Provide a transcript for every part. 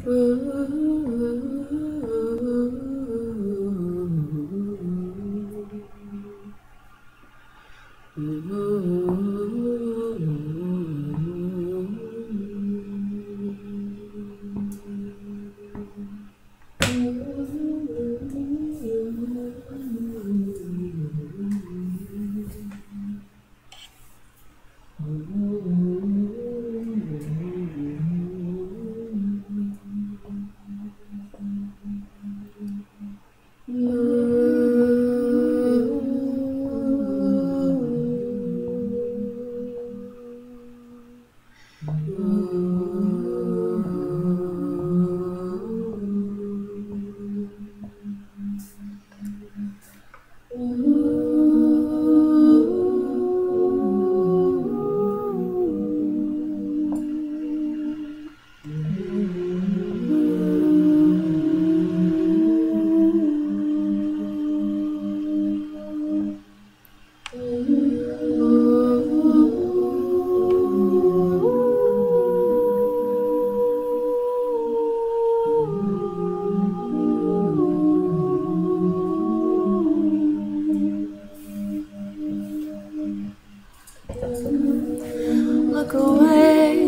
Look away,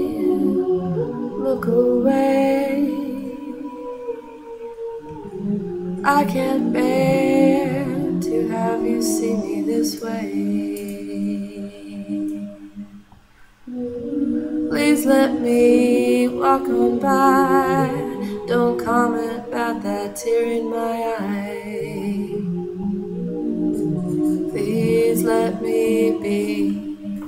look away. I can't bear to have you see me this way. Please let me walk on by. Don't comment about that tear in my eye. Please let me be.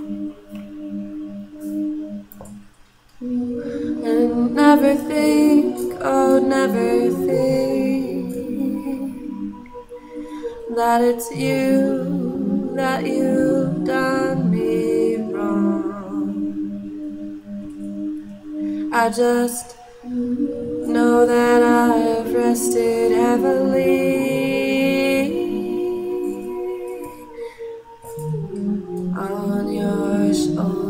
And never think, oh never think that it's you, that you've done me wrong. I just know that I've rested heavily on your shoulder.